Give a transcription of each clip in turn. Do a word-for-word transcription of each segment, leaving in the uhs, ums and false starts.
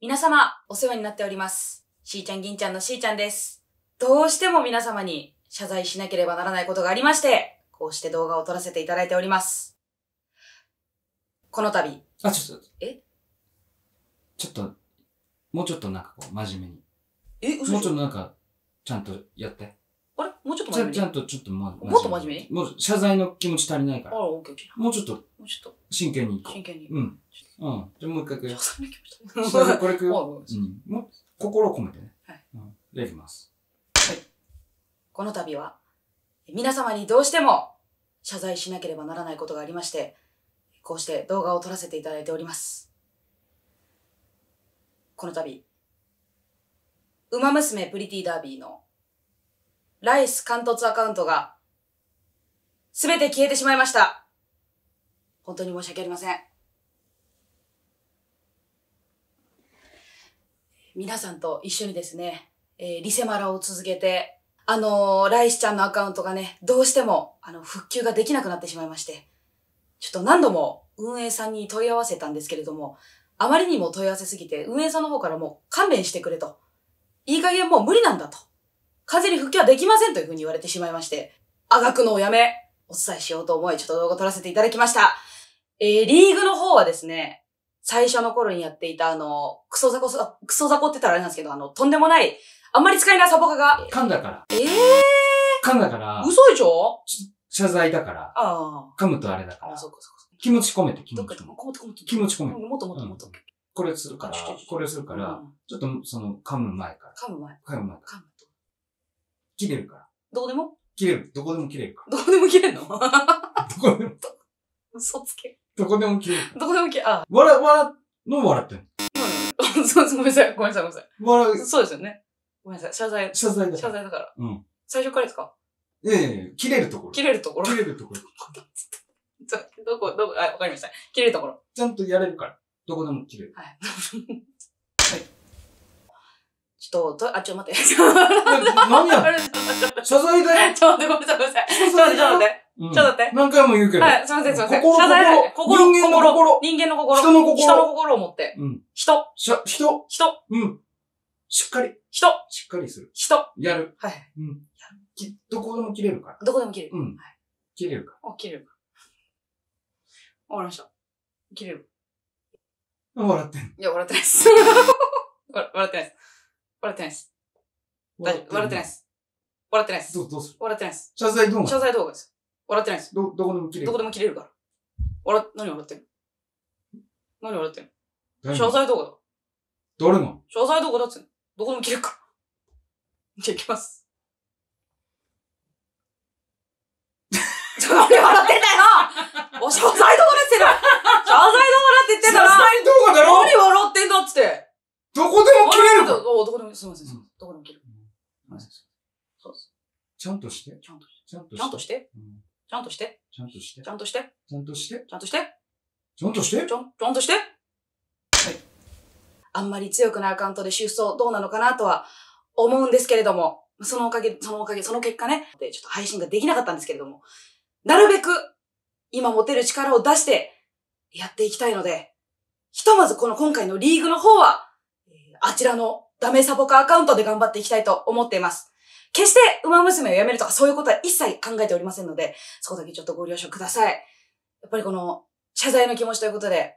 皆様、お世話になっております。しーちゃん銀ちゃんのしーちゃんです。どうしても皆様に謝罪しなければならないことがありまして、こうして動画を撮らせていただいております。この度。 あ、ちょっと。 えちょっと、もうちょっとなんかこう、真面目に。 え、嘘もうちょっとなんか、ちゃんとやって。 あれもうちょっと真面目にちゃんとちょっともう、 もっと真面目にもう謝罪の気持ち足りないから。 あら、オッケーオッケー。 もうちょっと、 もうちょっと。 真剣にいこう。 真剣に。 うん。うん。じゃあもう一回くれ。 謝罪の気持ち。 謝罪これくよ。 うん。 もう、心を込めてね。 はい。 うん。じゃあいきます。 はい。この度は、皆様にどうしても謝罪しなければならないことがありまして、こうして動画を撮らせていただいております。この度、ウマ娘プリティダービーのライス貫突アカウントがすべて消えてしまいました。本当に申し訳ありません。皆さんと一緒にですね、えー、リセマラを続けて、あのー、ライスちゃんのアカウントがね、どうしても、あの、復旧ができなくなってしまいまして、ちょっと何度も運営さんに問い合わせたんですけれども、あまりにも問い合わせすぎて、運営さんの方からもう勘弁してくれと。いい加減もう無理なんだと。完全に復旧はできませんというふうに言われてしまいまして、あがくのをやめ、お伝えしようと思い、ちょっと動画撮らせていただきました。えー、リーグの方はですね、最初の頃にやっていたあの、クソザコ、クソザコって言ったらあれなんですけど、あの、とんでもない、あんまり使えないサポカが。 噛んだから。 ええー。 噛んだから。 嘘でしょ？ 謝罪だから。 ああ。 噛むとあれだから。 あ、そうかそうか。 気持ち込めて、気持ち込めて。気持ち込めて。 もっともっともっと。 これするから、これするから、ちょっとその、噛む前から。 噛む前。 噛む前から。 噛むと。 切れるから。 どこでも切れる。どこでも切れるから。 どこでも切れんの？どこでも。 嘘つけ。 どこでも切れる。 どこでも切れ、あ。 笑、笑、の笑ってんのそうです。ごめんなさい。ごめんなさい。ごめんなさい。 笑う。 そうですよね。ごめんなさい。謝罪。 謝罪だ。 謝罪だから。 うん。 最初からですか？ いやいやいや、切れるところ。 切れるところ。 切れるところ。 どこ、どこ、あ、わかりました。切れるところ。 ちゃんとやれるから。どこでも切れる。 はい。はい。ちょっと、あ、ちょ、待って。 何や謝罪だよ。 ちょっと待って、ごめんなさい、ごめんなさい。ちょっと待って、ちょっと待って。ちょっと待って。 何回も言うけど。 はい、すいません、すいません。 心、 謝罪だ。心、 人間の心。 人間の心。 人の心。 人の心を持って。 うん。 人。 しゃ、人。 人。 うん。しっかり。 人。 しっかりする。 人。 やる。 はい。 うん。き、どこでも切れるから。 どこでも切れる。 うん。切れるから。 あ、切れる。わかりました。切れる。 笑ってん。 いや、笑ってないです。笑ってないです。笑ってないです。大丈夫。笑ってないです。笑ってないです。 どう、どうする？ 笑ってないです。 謝罪動画。 謝罪動画です。笑ってないです。 ど、どこでも切れる。 どこでも切れるから。笑、何笑ってんの？何笑ってんの？謝罪動画だ。 誰の？ 謝罪動画だっつうの。どこでも切れるから。じゃあ行きます。ちょ、何笑ってんだよ！お、謝罪動画だって言ってんだ！謝罪動画だって言ってんだな！ 謝罪動画だろ！ 何笑ってんだっつって。 どこでも切れるかお、どこでも、すいません、すいません。どこでも切る。そうです。 ちゃんとして。 ちゃんとして。 ちゃんとちゃんとして。 うん、 ちゃんとして。 ちゃんとして。 ちゃんとして。 ちゃんとして。 ちゃんとして。 ちゃんとして。 ちゃん、ちゃんとして。はい。あんまり強くないアカウントで出走どうなのかなとは思うんですけれども、そのおかげ、そのおかげ、その結果ね、でちょっと配信ができなかったんですけれども、なるべく今持てる力を出してやっていきたいので、ひとまずこの今回のリーグの方は、あちらのダメサボカアカウントで頑張っていきたいと思っています。決してウマ娘をやめるとかそういうことは一切考えておりませんので、そこだけちょっとご了承ください。やっぱりこの謝罪の気持ちということで、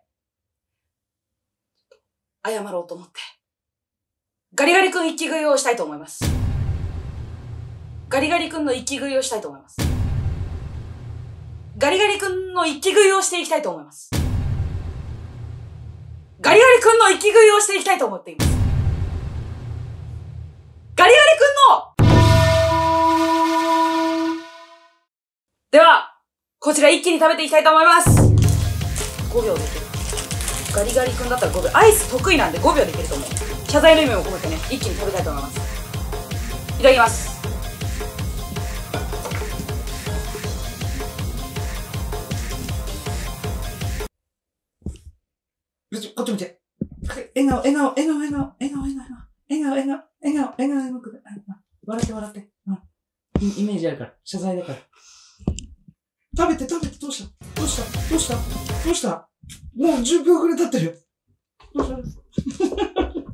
謝ろうと思って、ガリガリ君一気食いをしたいと思います。ガリガリ君の一気食いをしたいと思います。ガリガリ君の一気食いをしていきたいと思います。ガリガリ君の一気食いをしていきたいと思っています。ガリガリ君のでは、こちら一気に食べていきたいと思います。ごびょうでいける。ガリガリ君だったらごびょう。アイス得意なんでごびょうでいけると思う。謝罪の意味を込めてね、一気に食べたいと思います。いただきます。 こっち見て。笑顔、笑顔、笑顔、笑顔、笑顔、笑顔、笑顔、笑顔、笑顔、笑顔、笑顔、笑って、笑って。うん。イメージあるから。謝罪だから。食べて、食べて、どうしたどうしたどうしたどうしたもうじゅっぷんくらい経ってるよ。どうした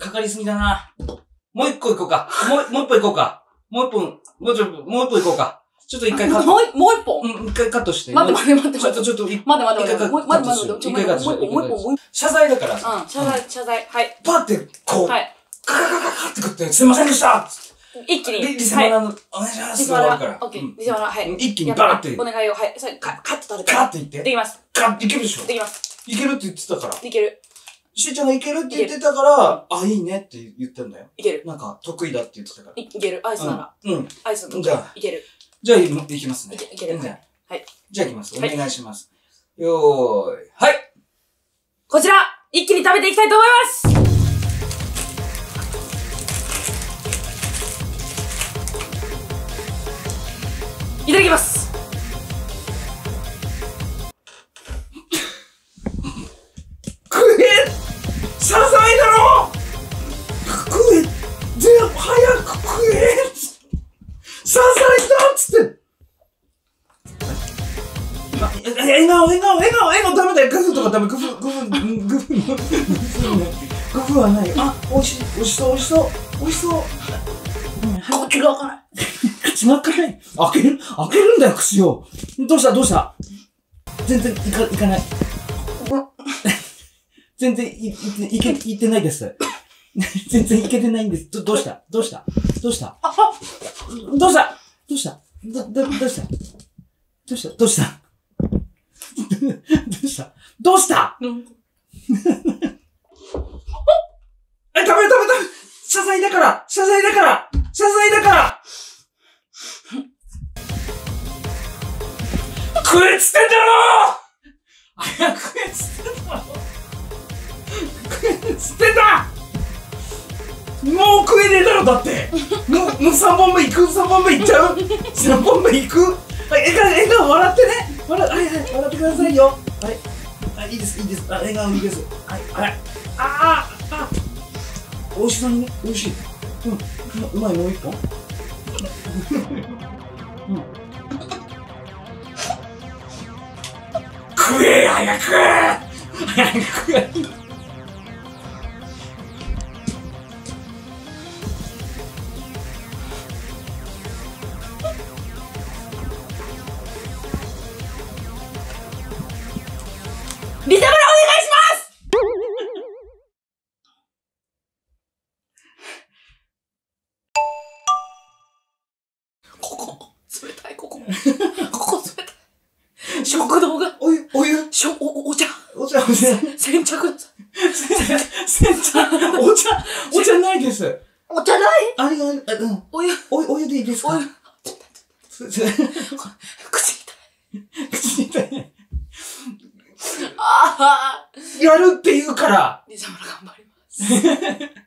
かかりすぎだな。もう一個行こうか。もう、もう一本行こうか。もう一本、もうちょっと、もう一本行こうか。ちょっと一回カット。 もう、もう一本うん、一回カットして。 待って待って待ってちょっと、 待って。 ちょっと、 待って待って待って。 もう待って待って待って。 一回カットして。 もう一本、もう一本、もう一本。 謝罪だから。 うん、謝罪、謝罪。はい。 パって、こう、 はい。 カカカカカってくって、すいませんでした一気に。 リセマラの、お願いします。 リセマラ、 終わるから。 オッケー。リセマラ、はい。 一気にバーって。 お願いを、はい。それ、カカット食べて。 カって言って。 できます。 カッいけるでしょできます。 いけるって言ってたから。 いける。 しーちゃんがいけるって言ってたから、あ、いいねって言ってんだよ。 いける。 なんか、得意だって言ってたから。 いける。アイスなら。 うん。 アイスの。 じゃあ、 いける。 じゃあ、いきますね。 いけいける。 じゃあ、 はい。 じゃあ、いきます。お願いします。よーい。はい。 こちら、一気に食べていきたいと思います。いただきます。 食え謝罪だろ食え全部早く食え謝罪だっつって笑顔、笑顔、笑顔、笑顔ダメだよ。グフとかダメ。グフ、グフ、グフ、グフ、グフはない。あ、おいしい、おいしそう、おいしそう、おいしそう。 口が開かない。 口が開かない。開ける開けるんだよ、口を。どうしたどうした全然いか、いかない。全然い、い、いけ、いってないです。全然いけてないんです。ど、どうしたどうしたどうしたどうしたどうしたど、ど、どうしたどうしたどうしたどうしたどうしたうんえ、食べ食べ食べ謝罪だから謝罪だから謝罪だから食えっつってんだろ早く食えっつってんだろ食えっつってんだもう食えねえだろだってもう、もうさんぼんめいく ?さん 本目いっちゃう ?さん 本目いくはい、笑顔、笑顔笑ってね笑、はいはい、笑ってくださいよはい。あ、いいです、いいです。あ、笑顔いいです。はい、はい。あああ美味しそうにね、美味しい。うん、うまい、もう一本うん。食え早く早く食えリセマラお願いしますここ、冷たい、ここ。ここ冷たい。食堂が。 お湯、お湯しょ、お、お茶。 お茶、お茶。 先着だ。 先着、お茶、お茶ないです。 お茶ないあれが、うん。 お湯。 お、お湯でいいですかお湯。 口痛い。口痛い。 ああ。 やるって言うから。 リセマラ頑張ります。